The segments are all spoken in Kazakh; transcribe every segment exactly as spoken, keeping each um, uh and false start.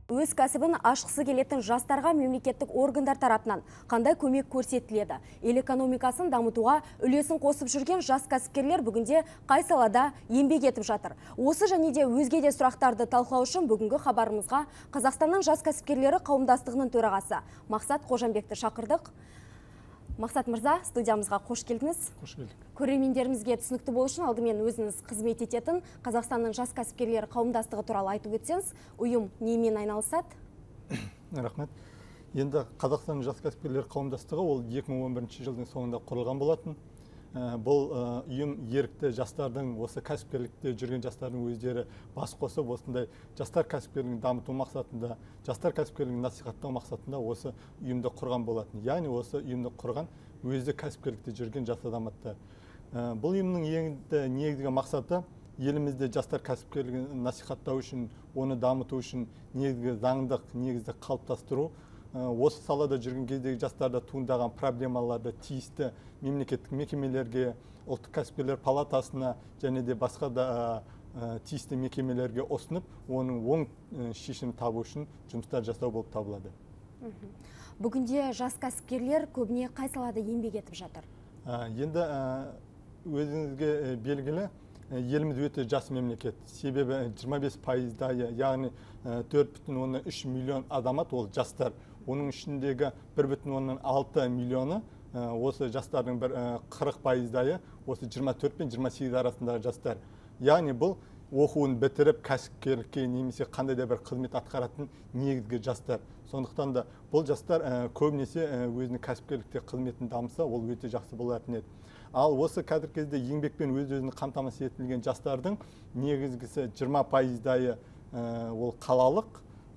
Өз кәсібін ашқысы келетін жастарға мемлекеттік органдар тарапынан қандай көмек көрсетіледі? Ел экономикасын дамытуға үлесін қосып жүрген жас кәсіпкерлер бүгінде қай салада еңбек етіп жатыр? Осы және де өзге де сұрақтарды талқылау үшін бүгінгі хабарымызға Қазақстанның жас кәсіпкерлері қауымдастығының төрағасы Мақсат Қожамбекті шақырдық. Мақсат мырза, студиямызға қош келдіңіз. Қош келдік. Көрермендерімізге түсінікті болу үшін алдымен өзіңіз қызмет ететін Қазақстанның жас кәсіпкерлері қауымдастығы туралы айтып өтсеңіз, ұйым немен айналысады? Рахмет. Енді Қазақстанның жас кәсіпкерлері қауымдастығы ол екі мың он бірінші жылдың соңында құрылған болатын. Бұл ұйым ерікті жастардың, осы кәсіпкерлікте жүрген жастардың өздері бас қосып, осындай жастар кәсіпкерлігін дамыту мақсатында, жастар кәсіпкерлігін насихаттау мақсатында осы ұйымды құрған болатын. Яғни осы ұйымды құрған өзі кәсіпкерлікте жүрген жас азаматтар. Бұл ұйымның енді негізгі мақсаты елімізде жастар кәсіпкерлігін насихаттау үшін, оны дамыту үшін негізгі заңдық негізді қалыптастыру. Осы салада жүрген кездегі жастарда туындаған проблемаларды тиісті мемлекеттік мекемелерге, ұлттық кәсіпкерлер палатасына және де басқа да тиісті мекемелерге ұсынып, оның оң шешім табу үшін жұмыстар жасау болып табылады. Бүгінде жас кәсіпкерлер көбіне қай салада еңбек етіп жатыр? Енді өзіңізге белгілі, еліміз өте жас мемлекет. Себебі жиырма бес пайыздайы, яғни төрт бүтін оннан үш миллион азамат ол жастар. Оның ішіндегі бір бүтін оннан алты миллионы осы жастардың бір қырық пайыздайы осы жиырма төрт пен жиырма сегіз арасындағы жастар. Яғни бұл оқуын бітіріп кәсіпкерлікке немесе қандай да бір қызмет атқаратын негізгі жастар. Сондықтан да бұл жастар көбінесе өзінің кәсіпкерлікте қызметін дамыса, ол өте жақсы болатын еді. Ал осы қазіргі кезде еңбекпен өз-өзін қамтамасыз етілген жастардың негізгісі жиырма пайыздайы ол қалалық,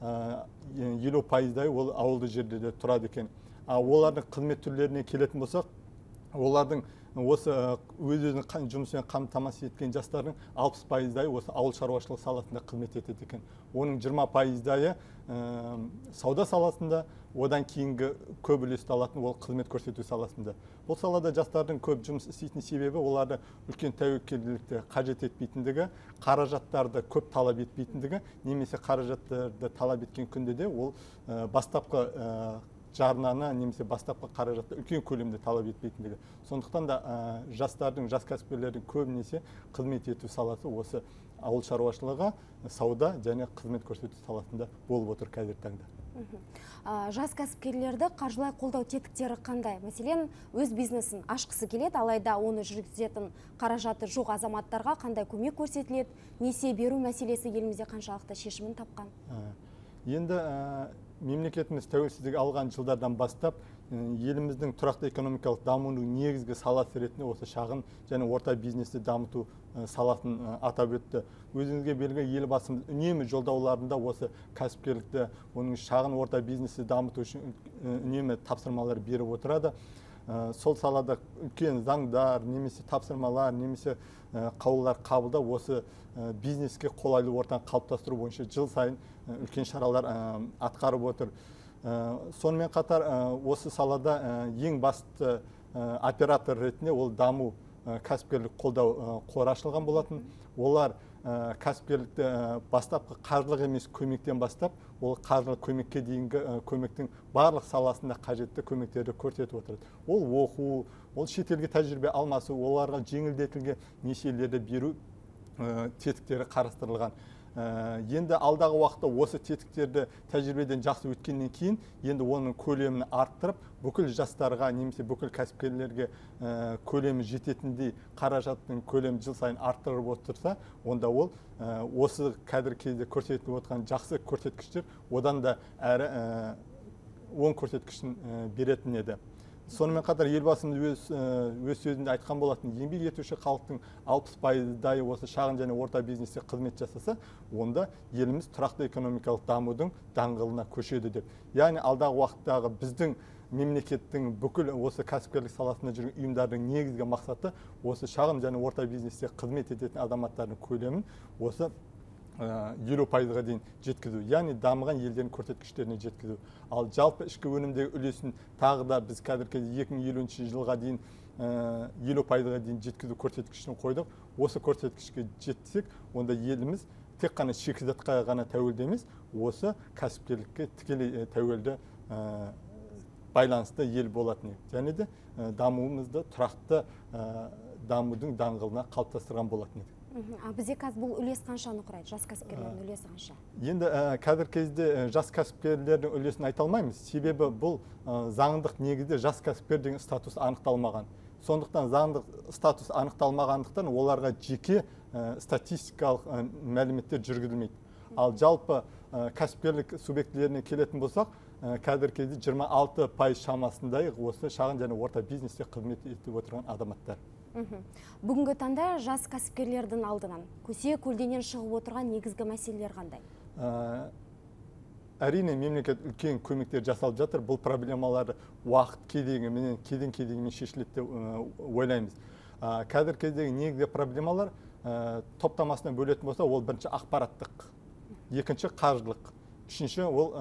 елу пайыздайы ол ауылды жерде тұрады екен. Олардың қызмет түрлеріне келетін болсақ, олардың осы өз-өзінің жұмыспен қамтамасыз еткен жастардың алпыс пайыздайы осы ауыл шаруашылық саласында қызмет етеді екен. Оның жиырма пайыздайы сауда саласында, одан кейінгі көп үлесті алатын ол қызмет көрсету саласында. Бұл салада жастардың көп жұмыс істейтін себебі оларды үлкен тәуекелділікті қажет етпейтіндігі, қаражаттарды көп талап етпейтіндігі, немесе қаражаттарды талап еткен күнде де ол бастапқы жарнаны немесе бастапқы қаражатты үлкен көлемде талап етпейтіндігі. Сондықтан да жастардың, жас кәсіпкерлердің көбінесе қызмет ету саласы осы ауыл шаруашылығы, сауда және қызмет көрсету саласында болып отыр қазіргі таңда. Жас кәсіпкерлерді қаржылай қолдау тетіктері қандай? Мәселен, өз бизнесін ашқысы келеді, алайда оны жүргізетін қаражаты жоқ азаматтарға қандай көмек көрсетіледі? Несие беру мәселесі елімізде қаншалықты шешімін тапқан? Енді мемлекетіміз тәуелсіздік алған жылдардан бастап еліміздің тұрақты экономикалық дамуының негізгі саласы ретінде осы шағын және орта бизнесті дамыту саласын атап өтті. Өзіңізге белгілі елбасымыз үнемі жолдауларында осы кәсіпкерлікті, оның шағын орта бизнесті дамыту үшін үнемі тапсырмалар беріп отырады. Сол салада үлкен заңдар, немесе тапсырмалар, немесе қаулылар қабылдап осы бизнеске қолайлы ортаны қалыптастыру бойынша жыл сайын үлкен шаралар атқарып отыр. Сонымен қатар осы салада ең басты оператор ретінде ол даму кәсіпкерлік қолдау қоры ашылған болатын. Олар кәсіпкерлікті бастапқы қаржылық емес көмектен бастап, ол қаржылық көмекке дейінгі көмектің барлық саласында қажетті көмектерді көрсетіп отырады. Ол оқу, ол шетелге тәжірибе алмасу, оларға жеңілдетілген несиелерді беру тетіктері қарастырылған. Енді алдағы уақытта осы тетіктерді тәжірибеден жақсы өткеннен кейін, енді оның көлемін арттырып, бүкіл жастарға немесе бүкіл кәсіпкерлерге көлемі жететіндей қаражаттың көлемін жыл сайын арттырып отырса, онда ол осы қазіргі кезде көрсетіліп отырған жақсы көрсеткіштер одан да әрі оң көрсеткішін беретін еді. Сонымен қатар елбасымыз өз сөзінде айтқан болатын, еңбек етуші халықтың алпыс пайыздайы осы шағын және орта бизнесте қызмет жасаса, онда еліміз тұрақты экономикалық дамудың даңғылына көшеді деп. Яғни алдағы уақыттағы біздің мемлекеттің бүкіл осы кәсіпкерлік саласында жүрген ұйымдардың негізгі мақсаты осы шағын және орта бизнесте қызмет ететін азаматтардың көлемін осы елу пайызға дейін жеткізу, яғни дамыған елдердің көрсеткіштеріне жеткізу. Ал жалпы ішкі өнімдегі үлесін тағы да біз қазіргі екі мың елуінші жылға дейін елу пайызға дейін жеткізу көрсеткішін қойдық. Осы көрсеткішке жетсек, онда еліміз тек қана шикізатқа ғана тәуелді емес, осы кәсіпкерлікке тікелей тәуелді байланысты ел болатын еді. Және де дамуымызды тұрақты дамудың даңғылына қалыптастырған болатын еді. Бізде қазір бұл үлес қаншаны құрайды, жас кәсіпкерлердің үлесі қанша? Енді қазір кезде жас кәсіпкерлердің үлесін айта алмаймыз. Себебі бұл заңдық негізде жас кәсіпкер деген статус анықталмаған. Сондықтан заңдық статус анықталмағандықтан оларға жеке статистикалық мәліметтер жүргізілмейді. Ал жалпы кәсіпкерлік субъектілеріне келетін болсақ, қазір кезде жиырма алты пайыз шамасындай осы шағын және орта бизнесте қызмет етіп отырған азаматтар. Бүгінгі таңда жас кәсіпкерлердің алдынан көсе көлденен шығып отырған негізгі мәселелер қандай? Әрине, мемлекет үлкен көмектер жасалып жатыр. Бұл проблемалар уақыт кезеңімен, кеден-кедеңімен шешіледі деп ойлаймыз. Қазір кездегі негізгі проблемалар топтамасына бөлетін болса, ол бірінші ақпараттық, екінші қаржылық, үшінші ол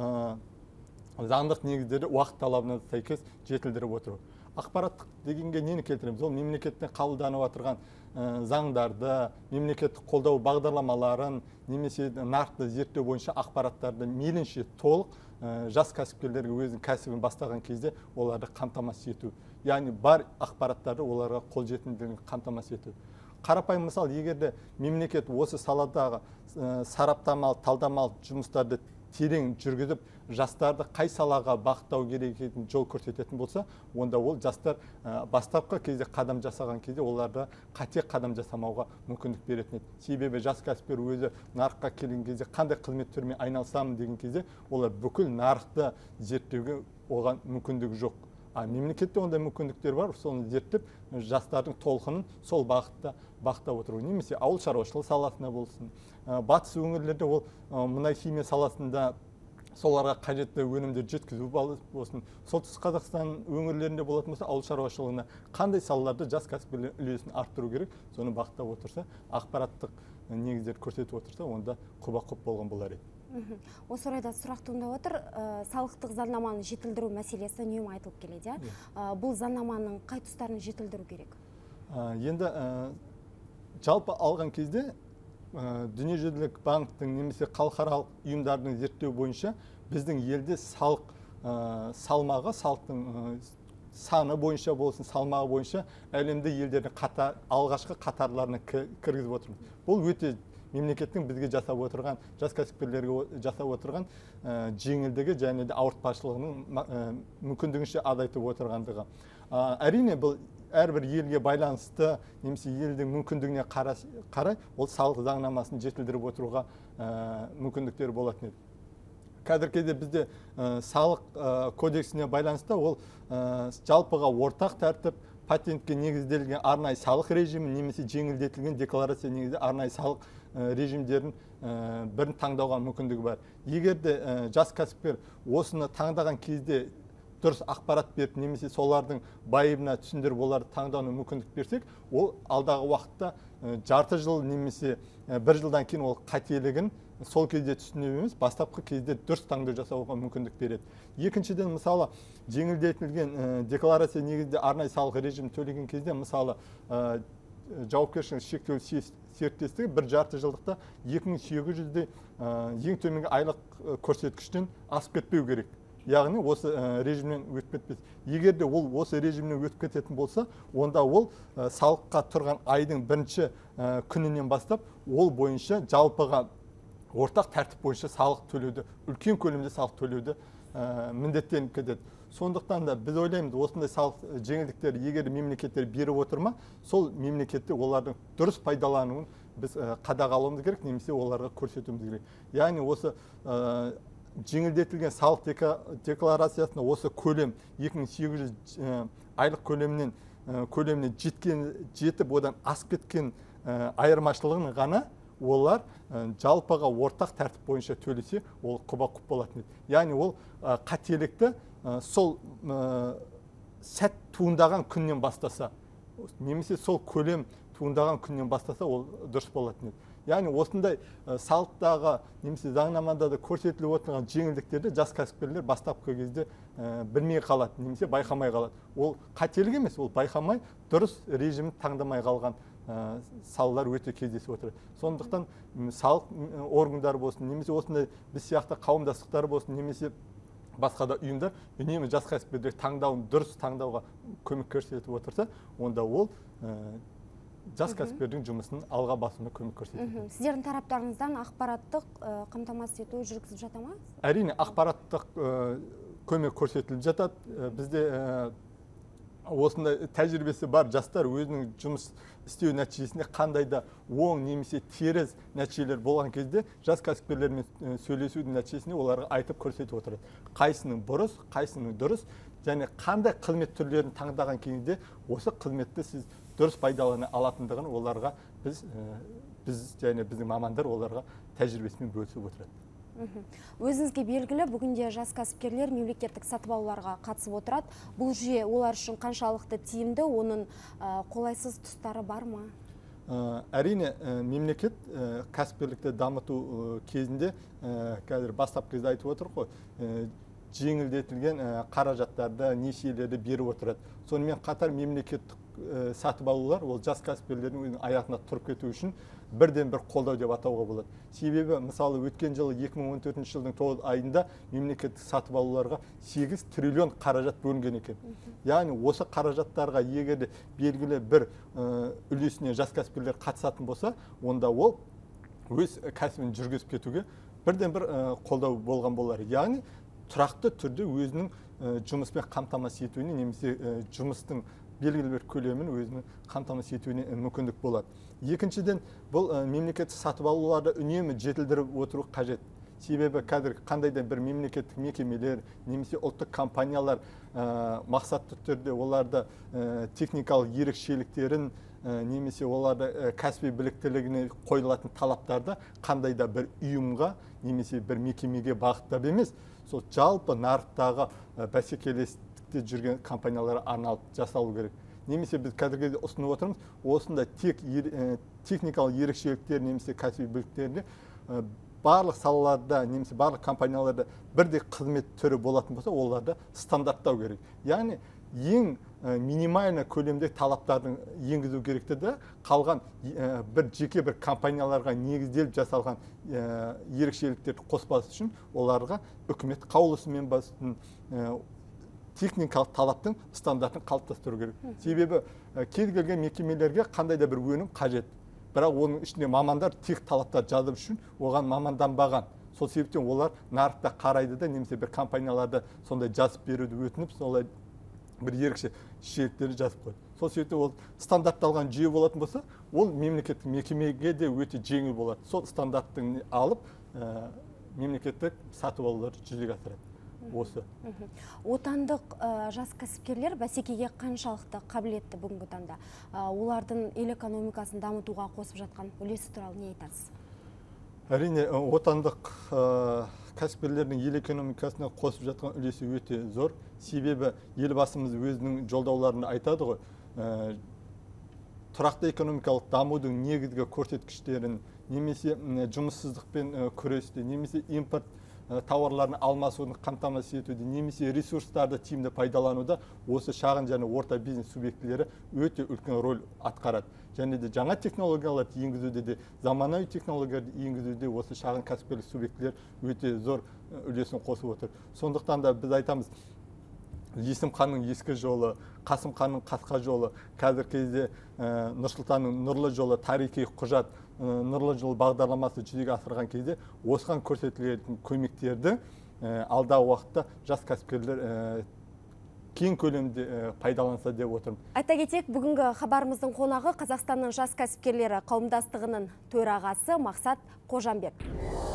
заңдық негіздері уақыт талабына сәйкес жетілдіріп отыру. Ақпараттық дегенге нені келтіреміз? Ол мемлекеттен қабылданып отырған заңдарды, мемлекеттік қолдау бағдарламаларын, немесе нарықты зерттеу бойынша ақпараттарды мейлінше толық жас кәсіпкерлерге өзінің кәсібін бастаған кезде оларды қамтамасыз ету. Яғни бар ақпараттарды оларға қолжетімділігін қамтамасыз ету. Қарапайым мысал, егерде мемлекет осы саладағы сараптамалық, талдамалық жұмыстарды терең жүргізіп, жастарды қай салаға бағыттау керек екенін жол көрсететін болса, онда ол жастар бастапқы кезде қадам жасаған кезде оларды қате қадам жасамауға мүмкіндік беретін еді. Себебі жас кәсіпкер өзі нарыққа келген кезде қандай қызмет түрімен айналысамын деген кезде олар бүкіл нарықты зерттеуге оған мүмкіндік жоқ. А мемлекетте ондай мүмкіндіктер бар, соны зерттеп жастардың толқынын сол бағытта бақылап отыру. Немесе ауыл шаруашылығы саласында болсын, батыс өңірлерде ол мұнай химия саласында соларға қажетті өнімдер жеткізу болсын. Солтүстік Қазақстан өңірлерінде болатын болса, ауыл шаруашылығына қандай салаларды жас кәсіпкерлер үлесін арттыру керек, соны бақылап отырса, ақпараттық негіздер көрсетіп отырса, онда құба-құп болған болар еді. Осы орайда сұрақ туындап отыр, салықтық заңнаманы жетілдіру мәселесі үнемі айтылып келеді. Бұл заңнаманың қай тұстарын жетілдіру керек? Енді жалпы алған кезде дүниежүзілік банктің немесе халықаралық ұйымдардың зерттеу бойынша біздің елде салық салмағы, салықтың саны бойынша болсын, салмағы бойынша әлемде елдердің қатар алғашқы қатарларына кіргізіп отырмыз. Бұл өте мемлекеттің бізге жасап отырған, жас кәсіпкерлерге жасап отырған жеңілдігі және де ауыртпашылығының мүмкіндігінше азайтып отырғандығы. Әрине, бұл әрбір елге байланысты, немесе елдің мүмкіндігіне қарай, ол салық заңнамасын жетілдіріп отыруға мүмкіндіктер болатын еді. Қазір кезде бізде салық кодексіне байланысты ол жалпыға ортақ тәртіп, патентке негізделген арнайы салық режимі, немесе жеңілдетілген декларация негізде арнайы салық режимдерін бірін таңдауға мүмкіндігі бар. Егер де жас кәсіпкер осыны таңдаған кезде дұрыс ақпарат беріп, немесе солардың байыбына түсіндіріп оларды таңдауына мүмкіндік берсек, ол алдағы уақытта жарты жыл немесе бір жылдан кейін ол қателігін сол кезде түсініп емес, бастапқы кезде дұрыс таңдау жасауға мүмкіндік береді. Екіншіден, мысалы, жеңілдетілген декларация негізде арнайы салық режимін төлеген кезде, мысалы, жауапкершілігі шектеулі серіктестігі бір жарты жылдықта екі мың сегіз жүздей ең төменгі айлық көрсеткіштен асып кетпеу керек. Яғни осы режимнен өтіп кетпес. Егер де ол осы режимнен өтіп кететін болса, онда ол салыққа тұрған айдың бірінші күнінен бастап ол бойынша жалпыға ортақ тәртіп бойынша салық төлеуді, үлкен көлемде салық төлеуді міндеттеніп кетеді. Сондықтан да біз ойлаймыз, осындай салық жеңілдіктер егер мемлекеттер беріп отырма, сол мемлекетте олардың дұрыс пайдалануын біз қадағалауымыз керек, немесе оларға көрсетуіміз керек. Яғни осы жеңілдетілген салық декларациясында осы көлем екі мың сегіз жүз айлық көлемнен көлеміне жеткен, жетіп одан асып кеткен айырмашылығын ғана олар жалпыға ортақ тәртіп бойынша төлесе, ол құба-құп болатын еді. Яғни ол қателікті сол сәт туындаған күннен бастаса, немесе сол көлем туындаған күннен бастаса, ол дұрыс болатын еді. Яғни осындай салықтағы немесе заңнамада да көрсетіліп отырған жеңілдіктерді жас кәсіпкерлер бастапқы кезде білмей қалады, немесе байқамай қалады. Ол қателік емес, ол байқамай дұрыс режимін таңдамай қалған салалар өте кездесіп отыр. Сондықтан салық органдары болсын, немесе осындай біз сияқты қауымдастықтар болсын, немесе басқа да ұйымдар үнемі жас кәсіпкерлер таңдауын дұрыс таңдауға көмек көрсетіп отырса, онда ол жас кәсіпкердің жұмысын алға басуына көмек көрсетеді. Сіздердің тараптарыңыздан ақпараттық қамтамасыз ету жүргізіп жата ма? Әрине, ақпараттық көмек көрсетіліп жатады. Бізде осындай тәжірибесі бар жастар өзінің жұмыс істеу нәтижесінде қандай да оң немесе теріс нәтижелер болған кезде жас кәсіпкерлермен сөйлесудің нәтижесінде оларға айтып көрсетіп отырады. Қайсының бұрыс, қайсының дұрыс, және қандай қызмет түрлерін таңдаған кезде осы қызметті сіз дұрыс пайдалана алатындығын оларға біз біз және біздің мамандар оларға тәжірибесімен бөлісіп отырады. Өзіңізге белгілі, бүгінде жас кәсіпкерлер мемлекеттік сатып алуларға қатысып отырады. Бұл жүйе олар үшін қаншалықты тиімді, оның қолайсыз тұстары бар ма? Әрине, мемлекет кәсіпкерлікті дамыту кезінде қазір бастап кезде айтып отыр ғой, жеңілдетілген қаражаттарды, несиелерді беріп отырады. Сонымен қатар мемлекеттік сатып алулар ол жас кәсіпкерлердің аяғына тұрып кету үшін бірден бір қолдау деп атауға болады. Себебі, мысалы, өткен жылы екі мың он төртінші жылдың тоғыз айында мемлекеттік сатып алуларға сегіз триллион қаражат бөлінген екен. Яғни осы қаражаттарға егер де белгілі бір үлесіне жас кәсіпкерлер қатысатын болса, онда ол өз кәсібін жүргізіп кетуге бірден бір қолдау болған болар. Яғни тұрақты түрде өзінің жұмыспен қамтамасыз етуіне немесе жұмыстың белгілі бір көлемін өзінің қамтамасыз етуіне мүмкіндік болады. Екіншіден, бұл мемлекеттік сатып алуларды үнемі жетілдіріп отыру қажет. Себебі қазір қандай да бір мемлекеттік мекемелер немесе ұлттық компаниялар мақсатты түрде оларды техникалық ерекшеліктерін немесе оларды кәсіби біліктілігіне қойылатын талаптарды қандай да бір ұйымға немесе бір мекемеге бағыттап емес, сол жалпы нарықтағы бәсекелестікте жүрген компанияларға арналып жасалу керек. Немесе біз қазірге ұсынып отырмыз, осында тек техникалық ерекшеліктер немесе кәсіби біліктерінде барлық салаларда немесе барлық компанияларда бірдей қызмет түрі болатын болса, оларды стандарттау керек. Яғни ең минимальный көлемде талаптардың енгізу керекті де, қалған бір жеке бір компанияларға негізделіп жасалған ерекшеліктерді қоспасы үшін оларға үкімет қаулысымен басын техникалық талаптың стандартын қалыптастыру керек. Себебі кез келген мекемелерге қандай да бір өнім қажет. Бірақ оның ішінде мамандар тек талаптар жазып үшін оған маманданбаған. Сол себептен олар нарықта қарайды да, немесе бір компанияларда сондай жазып беруді өтініп, солай бір ерекше шешеліктерді жазып қойды. Сол себептен ол стандартталған жүйе болатын болса, ол мемлекеттік мекемеге де өте жеңіл болады. Сол стандарттың алып, мемлекеттік сатып алуларды жүзеге асырады. Осы. Отандық жас кәсіпкерлер бәсекеге қаншалықты қабілетті бүгінгі таңда? Олардың ел экономикасын дамытуға қосып жатқан үлесі туралы не айтасыз? Әрине, отандық кәсіпкерлердің ел экономикасына қосып жатқан үлесі өте зор. Себебі елбасымыз өзінің жолдауларында айтады ғой, тұрақты экономикалық дамудың негізгі көрсеткіштерін, немесе жұмыссыздықпен күресті, немесе импорт тауарларын алмасуын қамтамасыз етуде, немесе ресурстарды тиімді пайдалануда осы шағын және орта бизнес субъектілері өте үлкен рөл атқарады. Және де жаңа технологияларды енгізуде де, заманауи технологияларды енгізуде осы шағын кәсіпкерлік субъектілер өте зор үлесін қосып отыр. Сондықтан да біз айтамыз, Есім ханның ескі жолы, Қасым ханның қасқа жолы, қазір кезде Нұрсұлтанның нұрлы жолы, тарихи құжат, нұрлы жол бағдарламасы жүзеге асырған кезде осыған көрсетілетін көмектерді алдағы уақытта жас кәсіпкерлер кең көлемде пайдаланса деп отырмын. Айта кетейік, бүгінгі хабарымыздың қонағы Қазақстанның жас кәсіпкерлері қауымдастығының төрағасы Мақсат Қожамбек.